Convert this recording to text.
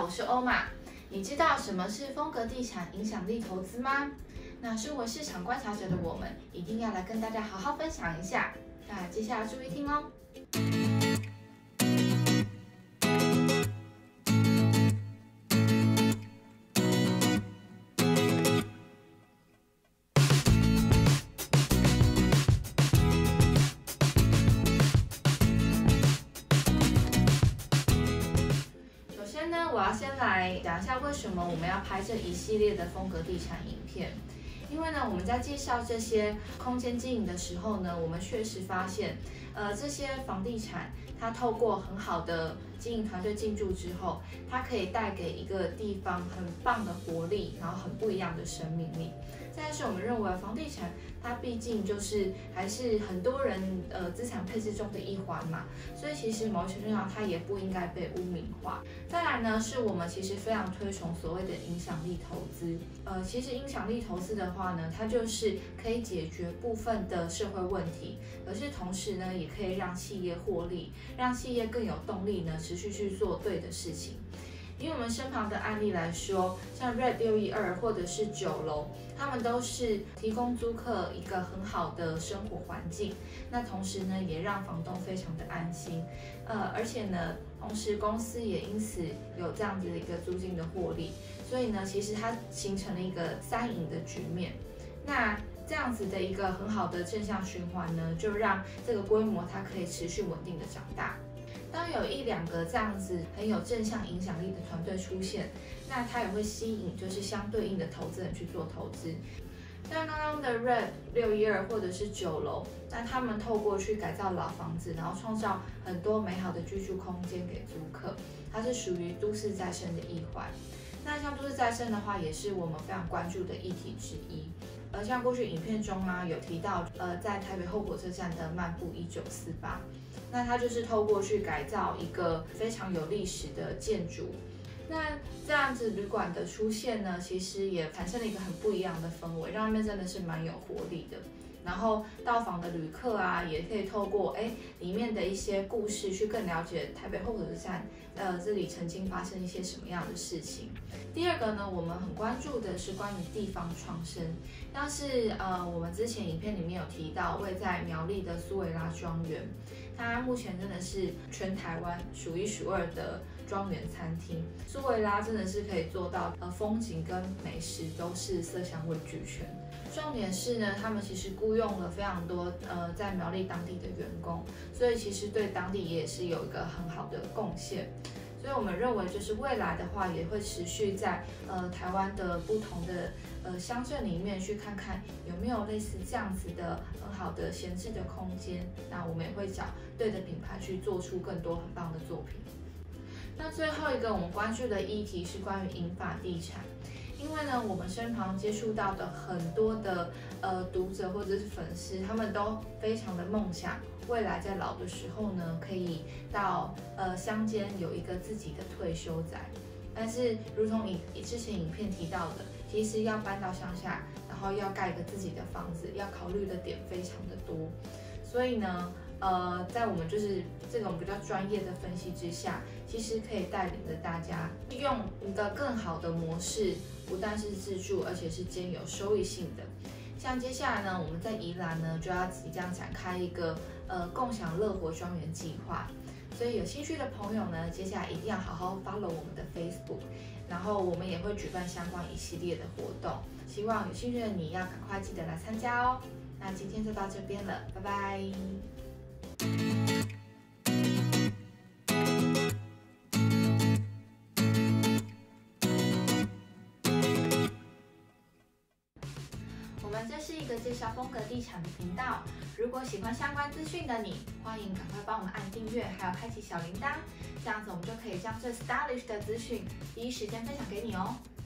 好，我是欧玛。你知道什么是风格地产影响力投资吗？那身为市场观察者的我们，一定要来跟大家好好分享一下。那接下来注意听哦。我要先来讲一下为什么我们要拍这一系列的风格地产影片。因为呢，我们在介绍这些空间经营的时候呢，我们确实发现，这些房地产它透过很好的经营团队进驻之后，它可以带给一个地方很棒的活力，然后很不一样的生命力。再来是我们认为房地产它毕竟就是还是很多人资产配置中的一环嘛，所以其实某程度上它也不应该被污名化。再来呢，是我们其实非常推崇所谓的影响力投资。其实影响力投资的话呢，它就是可以解决部分的社会问题，可是同时呢，也可以让企业获利，让企业更有动力呢，持续去做对的事情。以我们身旁的案例来说，像 Red 612或者是9楼，他们都是提供租客一个很好的生活环境。那同时呢，也让房东非常的安心。而且呢，同时公司也因此有这样子的一个租金的获利。所以呢，其实它形成了一个3赢的局面。那这样子的一个很好的正向循环呢，就让这个规模它可以持续稳定的长大。当有1、2个这样子很有正向影响力的团队出现，那它也会吸引就是相对应的投资人去做投资。像刚刚的 Red 612或者是9楼，那他们透过去改造老房子，然后创造很多美好的居住空间给租客，它是属于都市再生的一环。那像都市再生的话，也是我们非常关注的议题之一。像过去影片中啊有提到，在台北后火车站的漫步1948，那它就是透过去改造一个非常有历史的建筑。那这样子旅馆的出现呢，其实也产生了一个很不一样的氛围，让那边真的是蛮有活力的。然后到访的旅客啊，也可以透过里面的一些故事去更了解台北后火车站，这里曾经发生一些什么样的事情。第二个呢，我们很关注的是关于地方创生，像是我们之前影片里面有提到位在苗栗的苏维拉庄园，它目前真的是全台湾数1数2的庄园餐厅。苏维拉真的是可以做到风景跟美食都是色香味俱全。重点是呢，他们其实雇佣了非常多在苗栗当地的员工，所以其实对当地也是有一个很好的贡献。所以我们认为，就是未来的话，也会持续在台湾的不同的乡镇里面去看看有没有类似这样子的很好的闲置的空间。那我们也会找对的品牌去做出更多很棒的作品。那最后一个我们关注的议题是关于银发地产。因为呢，我们身旁接触到的很多的读者或者是粉丝，他们都非常的梦想，未来在老的时候呢，可以到乡间有一个自己的退休宅。但是，如同之前影片提到的，其实要搬到乡下，然后要盖一个自己的房子，要考虑的点非常的多。所以呢，在我们就是这种比较专业的分析之下，其实可以带领着大家用一个更好的模式，不但是自住，而且是兼有收益性的。像接下来呢，我们在宜兰呢就要即将展开一个共享乐活庄园计划，所以有兴趣的朋友呢，接下来一定要好好 follow 我们的 Facebook， 然后我们也会举办相关一系列的活动，希望有兴趣的你要赶快记得来参加哦。那今天就到这边了，拜拜。我们这是一个介绍风格地产的频道，如果喜欢相关资讯的你，欢迎赶快帮我们按订阅，还有开启小铃铛，这样子我们就可以将最 stylish 的资讯第一时间分享给你哦。